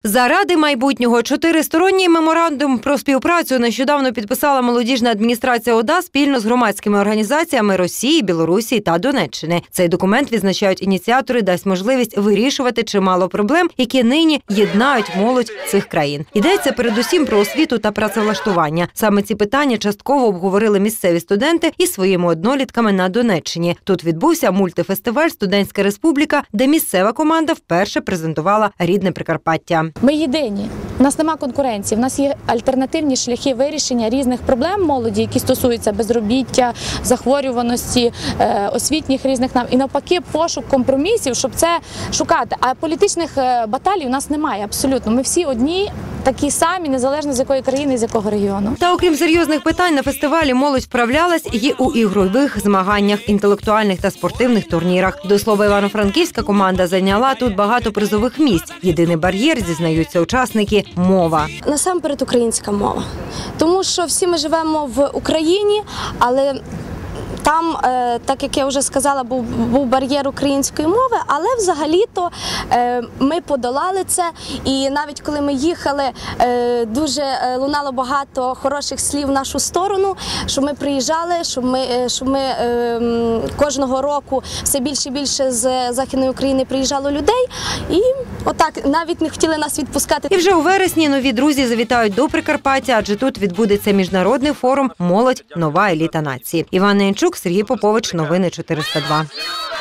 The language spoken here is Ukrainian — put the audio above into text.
Заради майбутнього. 4-сторонній меморандум про співпрацю нещодавно підписала молодіжна адміністрація ОДА спільно з громадськими організаціями Росії, Білорусі та Донеччини. Цей документ, відзначають ініціатори, дасть можливість вирішувати чимало проблем, які нині єднають молодь цих країн. Йдеться передусім про освіту та працевлаштування. Саме ці питання частково обговорили місцеві студенти із своїми однолітками на Донеччині. Тут відбувся мультифестиваль «Студентська республіка», де місцева команда вперше презентувала рідне Прикарпаття. Ми єдині. У нас немає конкуренції, у нас є альтернативні шляхи вирішення різних проблем молоді, які стосуються безробіття, захворюваності, освітніх різних нам. І навпаки, пошук компромісів, щоб це шукати. А політичних баталій у нас немає абсолютно. Ми всі одні, такі самі, незалежно з якої країни, з якого регіону. Та окрім серйозних питань, на фестивалі молодь вправлялась і у ігрових змаганнях, інтелектуальних та спортивних турнірах. До слова, івано-франківська команда зайняла тут багато призових місць. Єдиний бар'єр, зізнаються учасники – мова. Насамперед українська мова. Тому що всі ми живемо в Україні, але там, так як я вже сказала, був бар'єр української мови, але взагалі-то ми подолали це. І навіть коли ми їхали, дуже лунало багато хороших слів в нашу сторону, що ми приїжджали, що ми кожного року все більше і більше з Західної України приїжджало людей. І отак навіть не хотіли нас відпускати. І вже у вересні нові друзі завітають до Прикарпаття, адже тут відбудеться міжнародний форум «Молодь. Нова еліта нації». Іван Ненчук, Сергій Попович. Новини 402.